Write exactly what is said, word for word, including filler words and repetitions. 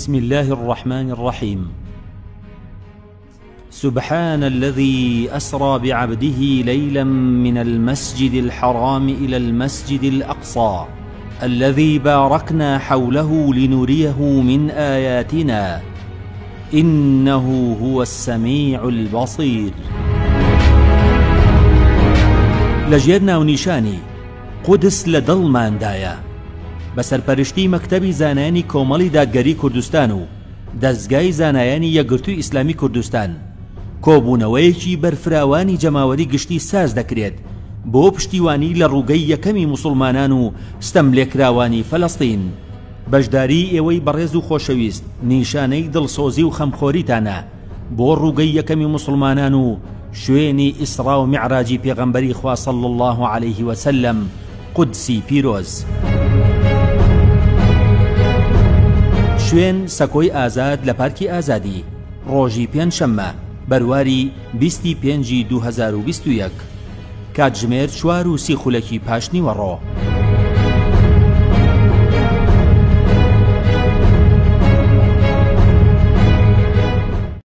بسم الله الرحمن الرحيم. سبحان الذي أسرى بعبده ليلا من المسجد الحرام إلى المسجد الأقصى الذي باركنا حوله لنريه من آياتنا إنه هو السميع البصير. لجيرنا ونشاني قدس لدڵمان دايا بەسەرپەرشتی مەکتەبی زانایانی کۆمەڵی دادگەری کوردستان و دەستگای زانایانی یەکگرتووی ئیسلامی کوردستان کۆبوونەوەیەکی بەرفراوانی جەماوەری گشتی ساز دەکرێت بۆ پشتیوانی لە ڕووگەی یەکەمی موسڵمانان و ستەملێکراوانی فەلەستین. بەشداری ئێوەی بەڕێز و خۆشەویست نیشانەی دڵسۆزی و خەمخۆریتانە بۆ ڕووگەی یەکەمی موسڵمانان و شوێنی ئیسرا و میعراجی پێغەمبەری خوا صلی الله عليه وسلم قودسی پیرۆز. شوێن سەکۆی ئازاد لە پارکی ئازادی ڕۆژی پێنجشەممە بەرواری بیستی پێنجی دوو هەزار و بیست و یەک کاتژمێر چوار و سی خولەکی پاشنیوەڕۆ.